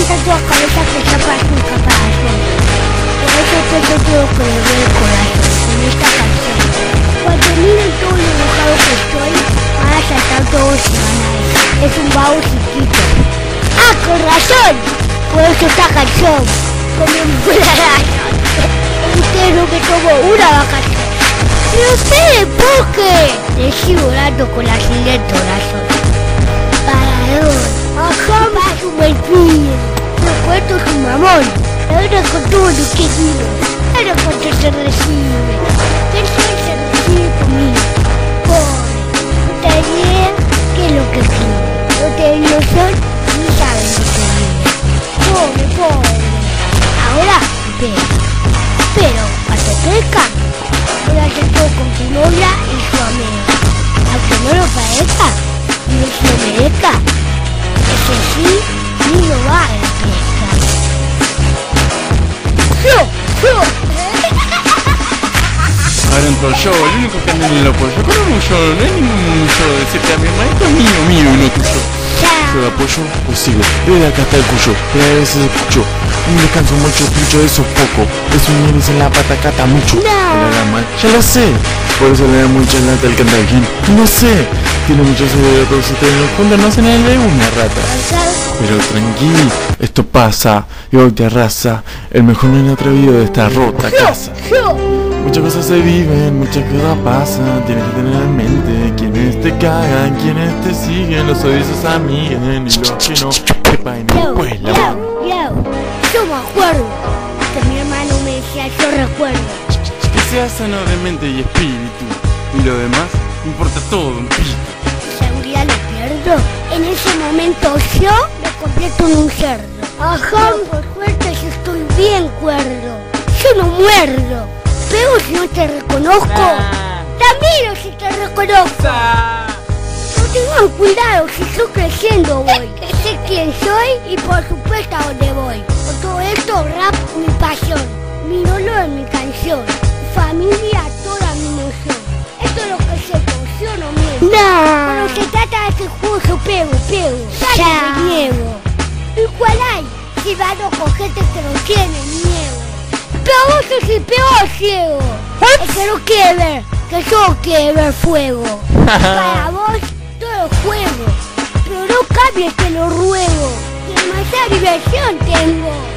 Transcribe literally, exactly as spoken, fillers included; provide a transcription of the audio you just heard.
levanta tu cabeza que sepas tu caparazón. Por eso te tengo que le doy el corazón en esta canción. Cuando miren todo lo enojado que estoy, van a saltar todos y van a ir. Es un vago chiquito. ¡Ah, con razón! Por eso esta canción, como una razón. Ustedes no me tomo una vacación. Pero ustedes, ¿por qué? Le sigo volando con la siguiente oración. Parador, ajá, más un mentira. No cuento su mamón. Ahora con todo lo que digo. Ahora cuánto se recibe. ¿Qué se recibe conmigo? Pobre, no te idea qué es lo que quiere. No te ilusión ni saben lo que vive. Pobre, pobre. Ahora, pero, pero, cuando crezca, voy a hacer todo con su novia y su amigo. Aunque no lo parezca, no se lo merezca. Ese sí, ni lo va a refrescar. ¡Yo! ¡Yo! Ahora entró yo, el único que anda en el apoyo. Pero no yo, no hay ningún yo de decirte a mi hermano, esto es mío, mío y no tuyo. Yo de apoyo, pues sigo. Desde acá está el cuyo, pero a veces escucho. Un descanso mucho, mucho, eso es poco. Es un iris en la pata, cata mucho. No. Le da mal, ya lo sé. Por eso le da mucha lata al cantajín. No sé. Tiene muchos cerebros, si te lo juntan, no se le ve una rata. Pero tranquilo, esto pasa. Y hoy te arrasa. El mejor nene atrevido de esta rota casa. Muchas cosas se viven, muchas cosas pasan. Tienes que tener en mente quienes te cagan, quienes te siguen, los odiosos amiguen y los que no te paguen después la mano. Yo, yo, yo me acuerdo que mi hermano me decía, yo recuerdo. Que seas sano de mente y espíritu. Y lo demás, importa todo un pito. Seguridad lo pierdo. En ese momento yo me convierto en un cerdo. Ajá, por suerte yo estoy bien cuerdo. Yo no muerdo. Pero si no te reconozco, también si te reconozco. No tengan cuidado, si estoy creciendo voy. Sé quién soy y por supuesto a dónde voy. Con todo esto, rap mi pasión, mi dolor mi canción, mi familia toda mi emoción. Esto es lo que sé, yo no miento. No. Cuando se trata de este juego yo pego, pego, ya me niego. ¿Y cuál hay? Si van con gente que no tiene miedo. Pero vos sos el peor ciego. El que no quiere ver, que yo quiero ver fuego. Para vos todo juego, pero no cambies, te lo ruego. Que demasiada diversión tengo.